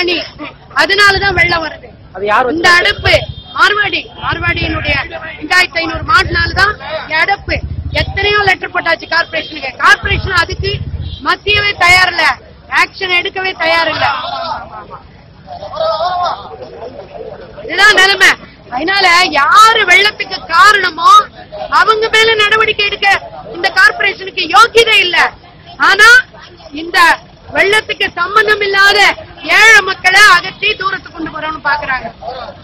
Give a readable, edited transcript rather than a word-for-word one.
ஆணி. அதனாலதான் வெள்ளம் வருது. இந்த அடுப்பு மார்வாடியினுடைய 2500 மாட்டினால்தான் அடுப்பு. எத்தனையோ லெட்டர் போட்டாச்சு கார்பரேஷனுக்கு. கார்பரேஷன் அதுக்கு மத்தியவே தயார் இல்ல, ஆக்ஷன் எடுக்கவே தயார் இல்ல. இதுதான் நிலைமை. அதனால யாரு வெள்ளத்துக்கு காரணமோ அவங்க மேல நடவடிக்கை எடுக்க இந்த கார்பரேஷனுக்கு யோகியதை இல்ல. ஆனா இந்த வெள்ளத்துக்கு சம்பந்தம் இல்லாத ஏழை மக்களை அகற்றி தூரத்துக்கு கொண்டு போறோம்னு பாக்குறாங்க.